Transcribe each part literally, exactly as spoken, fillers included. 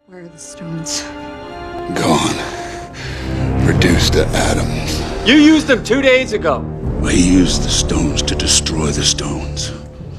Where are the stones? Gone. Reduced to atoms. You used them two days ago. I used the stones to destroy the stones.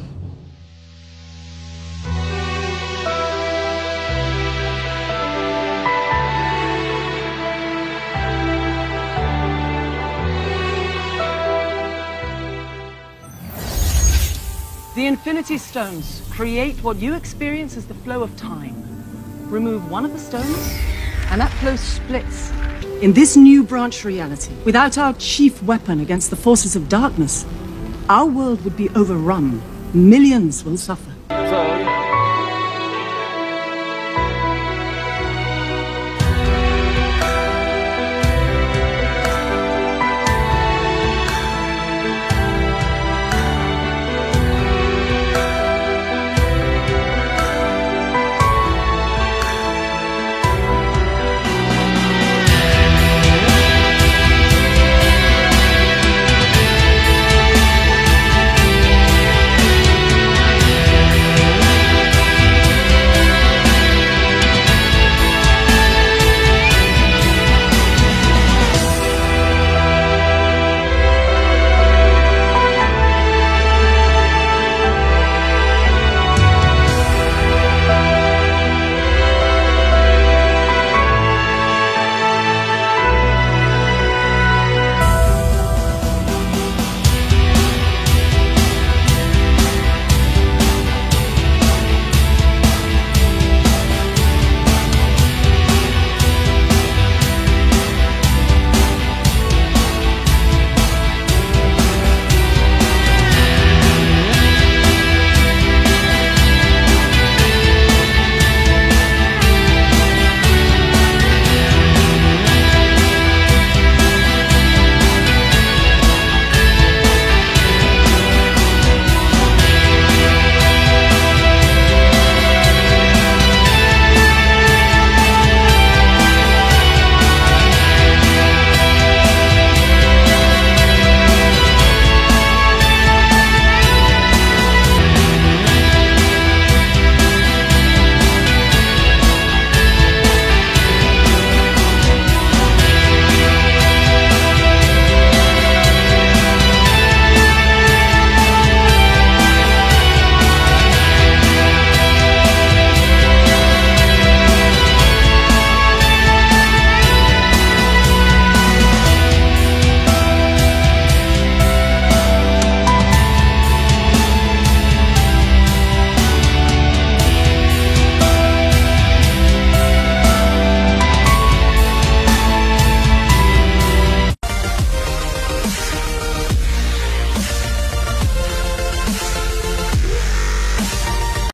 The Infinity Stones create what you experience as the flow of time. Remove one of the stones, and that flow splits. In this new branch reality, without our chief weapon against the forces of darkness, our world would be overrun. Millions will suffer. So,